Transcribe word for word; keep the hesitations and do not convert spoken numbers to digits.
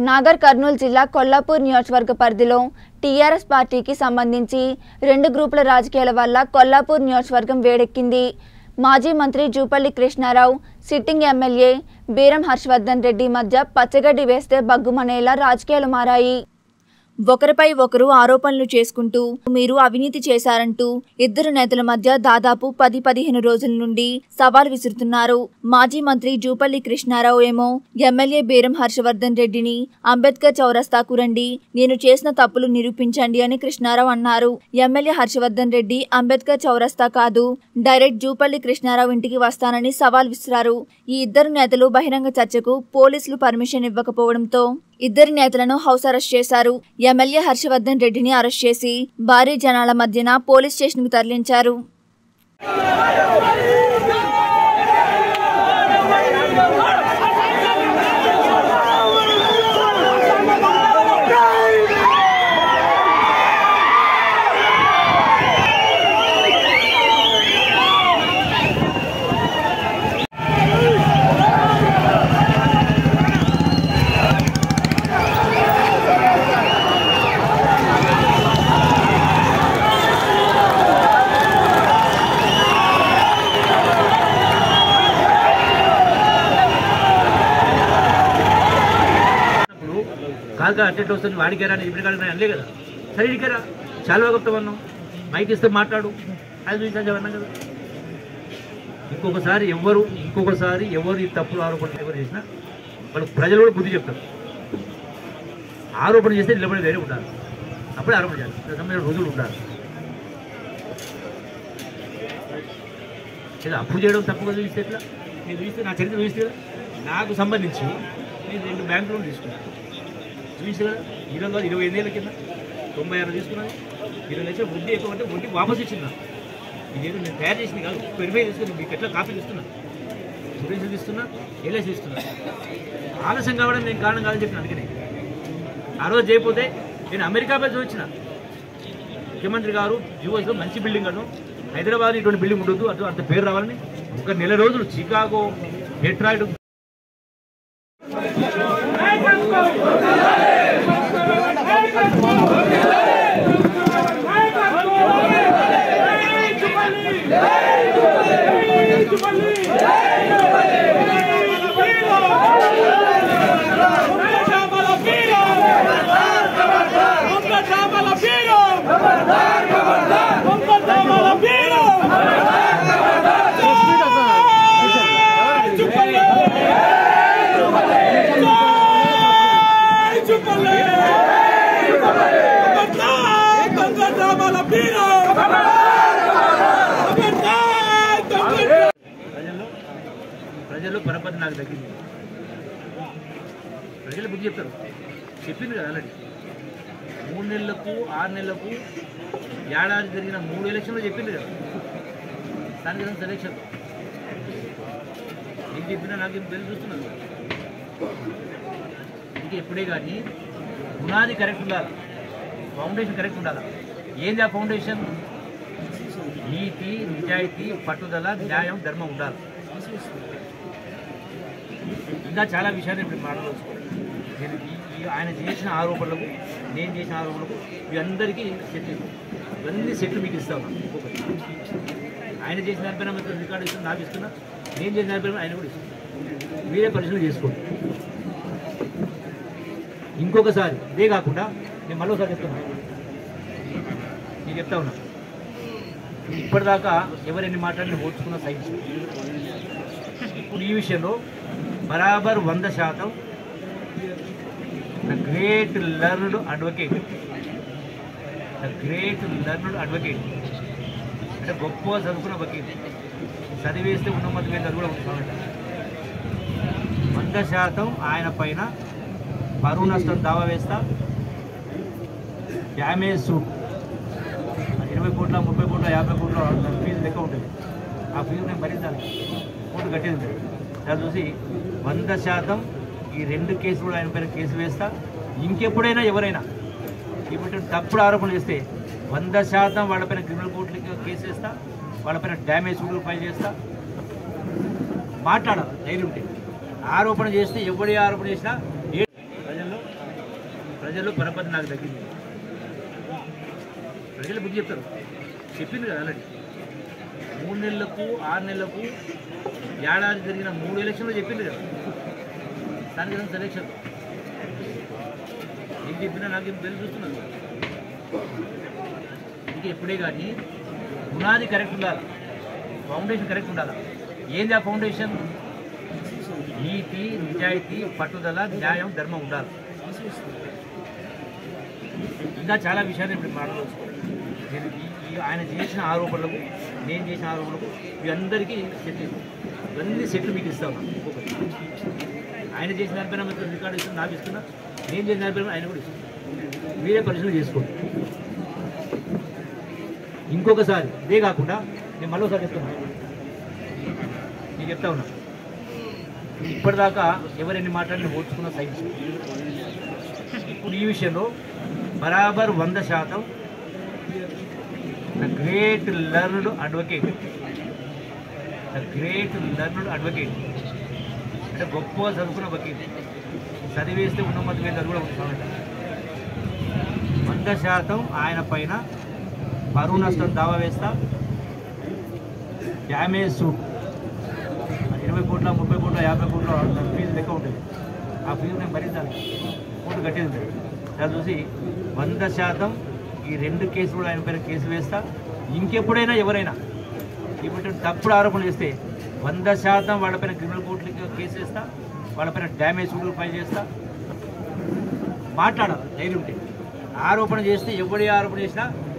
నాగర్ కర్నూలు జిల్లా కొల్లాపూర్ నియోజకవర్గ పరిధిలో టీఆర్ఎస్ పార్టీకి సంబంధించి రెండు గ్రూపుల రాజకీయాల వల్ల కొల్లాపూర్ నియోజకవర్గం వేడెక్కింది. మాజీ మంత్రి జూపల్లి కృష్ణారావు, సిట్టింగ్ ఎమ్మెల్యే బీరం హర్షవర్ధన్ రెడ్డి మధ్య పచ్చగడ్డి వేస్తే బగ్గుమనేలా రాజకీయాలు మారాయి. ఒకరిపై ఒకరు ఆరోపణలు చేసుకుంటూ మీరు అవినీతి చేశారంటూ ఇద్దరు నేతల మధ్య దాదాపు పది పదిహేను రోజుల నుండి సవాల్ విసురుతున్నారు. మాజీ మంత్రి జూపల్లి కృష్ణారావు ఏమో ఎమ్మెల్యే బీరం హర్షవర్ధన్ రెడ్డిని అంబేద్కర్ చౌరస్తాకు రండి, నేను చేసిన తప్పులు నిరూపించండి అని కృష్ణారావు అన్నారు. ఎమ్మెల్యే హర్షవర్ధన్ రెడ్డి అంబేద్కర్ చౌరస్తా కాదు, డైరెక్ట్ జూపల్లి కృష్ణారావు ఇంటికి వస్తానని సవాల్ విసిరారు. ఈ ఇద్దరు నేతలు బహిరంగ చర్చకు పోలీసులు పర్మిషన్ ఇవ్వకపోవడంతో ఇద్దరి నేతలను హౌస్ అరెస్ట్ చేశారు. ఎమ్మెల్యే హర్షవర్ధన్ రెడ్డిని అరెస్ట్ చేసి భారీ జనాల మధ్యన పోలీస్ స్టేషన్ కు తరలించారు. కాలుగా అటెంట్ వస్తుంది వాడికేరా ఇప్పుడు కాదు అనలే కదా, సరే ఇడికేరా చాలా గొప్పవన్నాం, మైక్ ఇస్తే మాట్లాడు అది చూసామన్నాం కదా. ఇంకొకసారి ఎవరు ఇంకొకసారి ఎవరు ఈ తప్పులు ఆరోపణలు ఎవరు చేసినా వాళ్ళకి ప్రజలు కూడా బుద్ధి చెప్తారు. ఆరోపణ చేస్తే నిలబడి వేరే ఉండాలి, అప్పుడే ఆరోపణ చేయాలి, సంబంధించిన రోజులు ఉండాలి. లేదా అప్పు చేయడం తప్పుగా చూస్తే ఎట్లా? నేను చూస్తే నా చరిత్ర చూస్తే నాకు సంబంధించి నేను రెండు బ్యాంకు లోన్ తీసుకున్నాను, చూసి కదా ఇరవై ఇరవై ఐదు ఏళ్ళ కింద తొంభై ఆరు తీసుకున్నాను. ఇరవై లక్షలు వడ్డీ ఎక్కువ అంటే వడ్డీ వాపస్ ఇచ్చిందా? ఇదేదో నేను తయారు చేసింది కాదు, వెరిఫై చేసుకుని మీకు ఎట్లా కాపీలు ఇస్తున్నా, ఇన్సూరెన్స్ ఇస్తున్నా, ఎల్ఐసి ఇస్తున్నా. ఆలస్యం కావడం నేను కారణం కాదని చెప్పిన. అందుకని ఆ రోజు చేయకపోతే నేను అమెరికా పోయి చూపించిన ముఖ్యమంత్రి గారు యూఎస్లో మంచి బిల్డింగ్ అను, హైదరాబాద్ ఇటువంటి బిల్డింగ్ ఉండొద్దు, అటు అంత పేరు రావాలని ఒక నెల రోజులు చికాగో, డెట్రాయిట్ ప్రజల్లో పరపతి నాకు తగ్గింది. ప్రజలు బుద్ధి చెప్తారు, చెప్పింది కదా ఆల్రెడీ. మూడు నెలలకు ఆరు నెలలకు ఏడాది జరిగిన మూడు ఎలక్షన్లు చెప్పింది కదా, దానికి ఏదైనా సెలక్షన్ ఏం చెప్పినా నాకేం తెలిసి చూస్తున్నాను. ఇంక ఎప్పుడే కానీ పునాది కరెక్ట్ ఉండాలి, ఫౌండేషన్ కరెక్ట్ ఉండాలి. ఏంది ఆ ఫౌండేషన్? నీతి, నిజాయితీ, పట్టుదల, న్యాయం, ధర్మం ఉండాలి. ఇంకా చాలా విషయాలు ఇప్పుడు మాట్లాడుకోవాలి. నేను ఆయన చేసిన ఆరోపణలకు, నేను చేసిన ఆరోపణలకు ఇవందరికీ సెట్లు, ఇవన్నీ సెట్లు మీకు ఇస్తాను. ఆయన చేసిన దానిపైన రికార్డు ఇస్తున్నా, నాకు ఇస్తున్నా, నేను చేసిన దానిపైన ఆయన కూడా ఇస్తున్నా. మీరే పరిశీలన చేసుకోండి. ఇంకొకసారి ఇదే కాకుండా నేను మరోసారి చెప్తున్నా, నేను చెప్తా ఉన్నా, ఇప్పటిదాకా ఎవరెన్ని మాట్లాడిన ఓర్చుకున్న సైన్స్ ఇప్పుడు ఈ విషయంలో బరాబర్ వంద శాతం the great learned advocate the great learned advocate అంటే గొప్ప చదువుకున్న వకీల్, చదివేస్తే ఉన్నమతి మీద కూడా ఉంటుంది. వంద శాతం ఆయన పైన పరువు నష్టం దావా వేస్తా, డ్యామేజ్ సూట్ ఇరవై కోట్ల ముప్పై కోట్ల యాభై కోట్ల ఫీజు లెక్క ఉంటుంది. ఆ ఫీజు నేను భరించాలి, కోర్టు కట్టేది ఉంటుంది. దాన్ని చూసి వంద శాతం ఈ రెండు కేసులు కూడా ఆయన పైన కేసు వేస్తా. ఇంకెప్పుడైనా ఎవరైనా ఇప్పుడు తప్పుడు ఆరోపణ చేస్తే వంద శాతం వాళ్ళపైన క్రిమినల్ కోర్టులకి కేసు వేస్తా, వాళ్ళపైన డ్యామేజ్ సూట్లు ఫైల్ చేస్తా. మాట్లాడాలి ధైర్యం ఉంటే. ఆరోపణ చేస్తే ఎవడి ఆరోపణ చేసినా ప్రజల్లో ప్రజలు పరపతి నాకు తగ్గింది. ప్రజలు బుద్ధి చెప్తారు, చెప్పింది కదా ఆల్రెడీ. మూడు నెలలకు ఆరు నెలలకు ఏడాది జరిగిన మూడు ఎలక్షన్లు చెప్పింది కదా, స్థానిక సెలక్షన్ ఏం చెప్పినా నాకేం పేరు చూస్తున్నాను. ఇంక ఎప్పుడే కానీ పునాది కరెక్ట్ ఉండాలి, ఫౌండేషన్ కరెక్ట్ ఉండాలి. ఏంది ఆ ఫౌండేషన్? నీతి, నిజాయితీ, పట్టుదల, న్యాయం, ధర్మం ఉండాలి. ఇంకా చాలా విషయాలు ఇప్పుడు మాట్లాడుకోవాలి. నేను ఈ ఆయన చేసిన ఆరోపణలకు, నేను చేసిన ఆరోపణలకు ఇవందరికీ సెట్, ఇవన్నీ సెట్లు మీకు ఇస్తాను. ఆయన చేసిన దానిపైన రికార్డు ఇస్తున్నా, నాకు ఇస్తున్నా, నేను చేసిన దానిపైన ఆయన కూడా ఇస్తున్నా. మీరే పరిశీలన చేసుకోండి. ఇంకొకసారి ఇదే కాకుండా నేను మళ్ళీ ఒకసారి చెప్తున్నా, నేను చెప్తా ఉన్నా, ఇప్పటిదాకా ఎవరెన్ని మాట్లాడిన ఓర్చుకున్న సైన్స్. ఇప్పుడు ఈ విషయంలో బరాబర్ వంద శాతం the great learned advocate the great learned advocate అంటే గొప్ప చదువుకున్న వకీల్, చదివేస్తే ఉన్నమతి మీద కూడా ఉంటుంది. వంద శాతం ఆయన పైన పరువు నష్టం దావా వేస్తా, డ్యామేజ్ సూట్ ఇరవై కోట్ల ముప్పై కోట్ల యాభై కోట్ల ఫీజు లెక్క ఉంటుంది. ఆ ఫీజు నేను భరించాలి, కోర్టు కట్టేది ఉంటుంది. దాన్ని చూసి వంద శాతం ఈ రెండు కేసులు కూడా ఆయన పైన కేసు వేస్తా. ఇంకెప్పుడైనా ఎవరైనా ఇప్పుడు తప్పుడు ఆరోపణలు చేస్తే వంద శాతం వాళ్ళపైన క్రిమినల్ కోర్టులకి కేసు వేస్తా, వాళ్ళపైన డ్యామేజ్ సూట్లు ఫైల్ చేస్తా. మాట్లాడాలి ధైర్యం ఉంటే. ఆరోపణ చేస్తే ఎవరి ఆరోపణ చేసినా